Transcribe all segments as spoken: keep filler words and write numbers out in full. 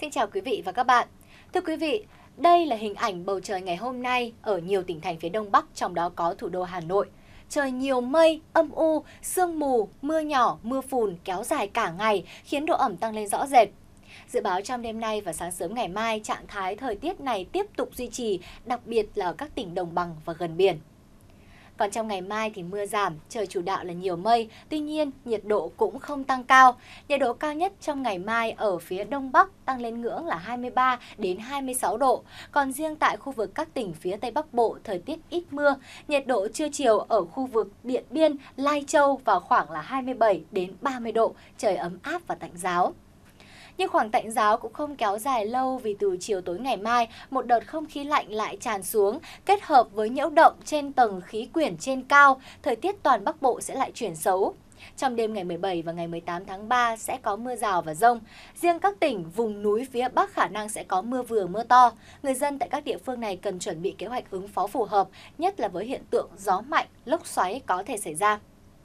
Xin chào quý vị và các bạn. Thưa quý vị, đây là hình ảnh bầu trời ngày hôm nay ở nhiều tỉnh thành phía Đông Bắc, trong đó có thủ đô Hà Nội. Trời nhiều mây, âm u, sương mù, mưa nhỏ, mưa phùn kéo dài cả ngày khiến độ ẩm tăng lên rõ rệt. Dự báo trong đêm nay và sáng sớm ngày mai, trạng thái thời tiết này tiếp tục duy trì, đặc biệt là ở các tỉnh đồng bằng và gần biển. Còn trong ngày mai thì mưa giảm, trời chủ đạo là nhiều mây, tuy nhiên nhiệt độ cũng không tăng cao. Nhiệt độ cao nhất trong ngày mai ở phía Đông Bắc tăng lên ngưỡng là hai mươi ba đến hai mươi sáu độ. Còn riêng tại khu vực các tỉnh phía Tây Bắc Bộ thời tiết ít mưa, nhiệt độ trưa chiều ở khu vực Điện Biên, Lai Châu vào khoảng là hai mươi bảy đến ba mươi độ, trời ấm áp và tạnh giáo. Nhưng khoảng tạnh giáo cũng không kéo dài lâu vì từ chiều tối ngày mai, một đợt không khí lạnh lại tràn xuống, kết hợp với nhiễu động trên tầng khí quyển trên cao, thời tiết toàn Bắc Bộ sẽ lại chuyển xấu. Trong đêm ngày mười bảy và ngày mười tám tháng ba sẽ có mưa rào và dông. Riêng các tỉnh vùng núi phía Bắc khả năng sẽ có mưa vừa mưa to. Người dân tại các địa phương này cần chuẩn bị kế hoạch ứng phó phù hợp, nhất là với hiện tượng gió mạnh, lốc xoáy có thể xảy ra.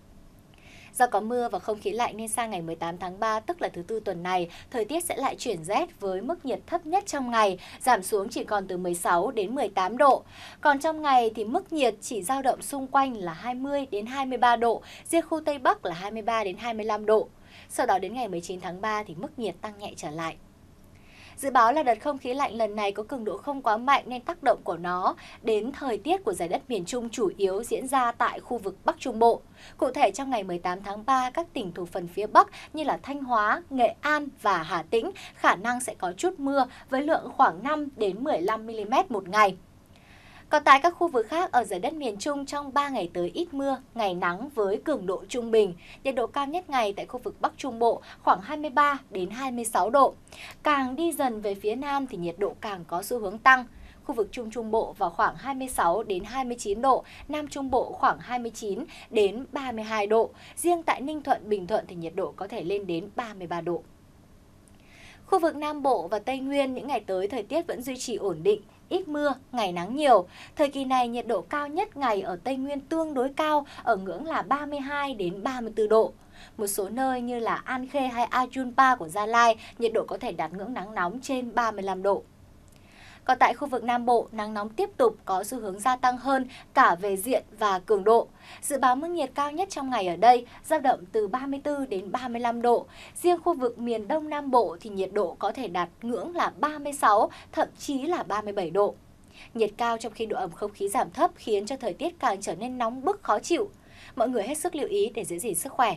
Do có mưa và không khí lạnh nên sang ngày mười tám tháng ba, tức là thứ tư tuần này, thời tiết sẽ lại chuyển rét với mức nhiệt thấp nhất trong ngày giảm xuống chỉ còn từ mười sáu đến mười tám độ. Còn trong ngày thì mức nhiệt chỉ dao động xung quanh là hai mươi đến hai mươi ba độ, riêng khu Tây Bắc là hai mươi ba đến hai mươi lăm độ. Sau đó đến ngày mười chín tháng ba thì mức nhiệt tăng nhẹ trở lại. Dự báo là đợt không khí lạnh lần này có cường độ không quá mạnh nên tác động của nó đến thời tiết của giải đất miền Trung chủ yếu diễn ra tại khu vực Bắc Trung Bộ. Cụ thể trong ngày mười tám tháng ba, các tỉnh thuộc phần phía Bắc như là Thanh Hóa, Nghệ An và Hà Tĩnh khả năng sẽ có chút mưa với lượng khoảng năm đến mười lăm mi-li-mét một ngày. Còn tại các khu vực khác ở giải đất miền Trung trong ba ngày tới ít mưa, ngày nắng với cường độ trung bình. Nhiệt độ cao nhất ngày tại khu vực Bắc Trung Bộ khoảng hai mươi ba đến hai mươi sáu độ. Càng đi dần về phía Nam thì nhiệt độ càng có xu hướng tăng. Khu vực Trung Trung Bộ vào khoảng hai mươi sáu đến hai mươi chín độ, Nam Trung Bộ khoảng hai mươi chín đến ba mươi hai độ. Riêng tại Ninh Thuận, Bình Thuận thì nhiệt độ có thể lên đến ba mươi ba độ. Khu vực Nam Bộ và Tây Nguyên những ngày tới thời tiết vẫn duy trì ổn định, ít mưa, ngày nắng nhiều. Thời kỳ này nhiệt độ cao nhất ngày ở Tây Nguyên tương đối cao ở ngưỡng là ba mươi hai đến ba mươi tư độ. Một số nơi như là An Khê hay Ayunpa của Gia Lai, nhiệt độ có thể đạt ngưỡng nắng nóng trên ba mươi lăm độ. Còn tại khu vực Nam Bộ, nắng nóng tiếp tục có xu hướng gia tăng hơn cả về diện và cường độ. Dự báo mức nhiệt cao nhất trong ngày ở đây dao động từ ba mươi tư đến ba mươi lăm độ. Riêng khu vực miền Đông Nam Bộ thì nhiệt độ có thể đạt ngưỡng là ba mươi sáu, thậm chí là ba mươi bảy độ. Nhiệt cao trong khi độ ẩm không khí giảm thấp khiến cho thời tiết càng trở nên nóng bức khó chịu. Mọi người hết sức lưu ý để giữ gìn sức khỏe.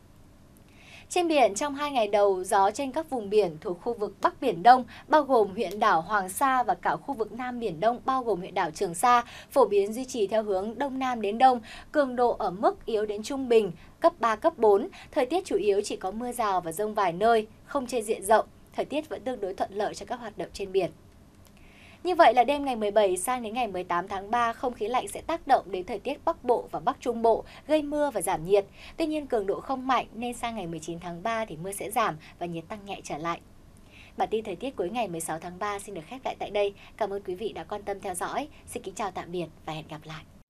Trên biển, trong hai ngày đầu, gió trên các vùng biển thuộc khu vực Bắc Biển Đông, bao gồm huyện đảo Hoàng Sa và cả khu vực Nam Biển Đông, bao gồm huyện đảo Trường Sa, phổ biến duy trì theo hướng Đông Nam đến Đông, cường độ ở mức yếu đến trung bình, cấp ba, cấp bốn. Thời tiết chủ yếu chỉ có mưa rào và dông vài nơi, không trên diện rộng. Thời tiết vẫn tương đối thuận lợi cho các hoạt động trên biển. Như vậy là đêm ngày mười bảy sang đến ngày mười tám tháng ba, không khí lạnh sẽ tác động đến thời tiết Bắc Bộ và Bắc Trung Bộ, gây mưa và giảm nhiệt. Tuy nhiên cường độ không mạnh nên sang ngày mười chín tháng ba thì mưa sẽ giảm và nhiệt tăng nhẹ trở lại. Bản tin thời tiết cuối ngày mười sáu tháng ba xin được khép lại tại đây. Cảm ơn quý vị đã quan tâm theo dõi. Xin kính chào tạm biệt và hẹn gặp lại.